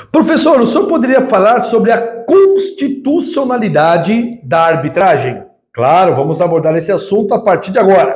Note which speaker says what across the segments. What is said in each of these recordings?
Speaker 1: Professor, o senhor poderia falar sobre a constitucionalidade da arbitragem? Claro, vamos abordar esse assunto a partir de agora.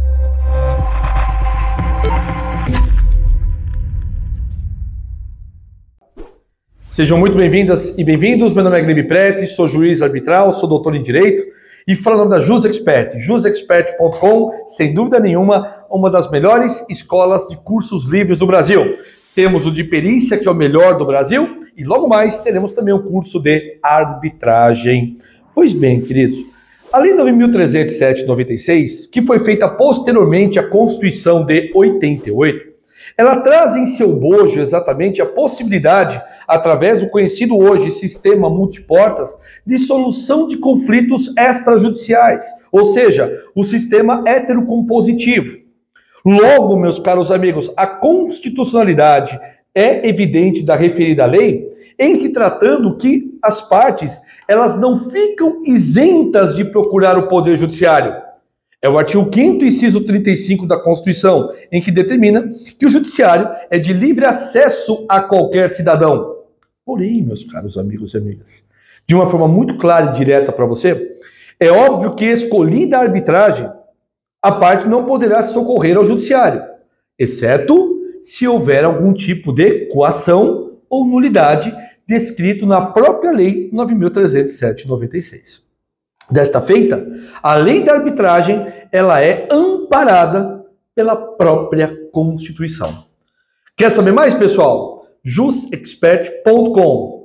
Speaker 1: Sejam muito bem-vindas e bem-vindos. Meu nome é Glebe Prete, sou juiz arbitral, sou doutor em Direito e falo em nome da JusExpert, jusexpert.com, sem dúvida nenhuma, uma das melhores escolas de cursos livres do Brasil. Temos o de perícia, que é o melhor do Brasil, e logo mais teremos também o curso de arbitragem. Pois bem, queridos, a Lei 9.307/96, que foi feita posteriormente à Constituição de 88, ela traz em seu bojo exatamente a possibilidade, através do conhecido hoje sistema multiportas, de solução de conflitos extrajudiciais, ou seja, o sistema heterocompositivo. Logo, meus caros amigos, a constitucionalidade é evidente da referida lei, em se tratando que as partes, elas não ficam isentas de procurar o Poder Judiciário. É o artigo 5º, inciso 35 da Constituição, em que determina que o Judiciário é de livre acesso a qualquer cidadão. Porém, meus caros amigos e amigas, de uma forma muito clara e direta para você, é óbvio que escolhida a arbitragem, a parte não poderá socorrer ao Judiciário, exceto se houver algum tipo de coação ou nulidade descrito na própria Lei 9.307/96. Desta feita, a lei da arbitragem, ela é amparada pela própria Constituição. Quer saber mais, pessoal? jusexpert.com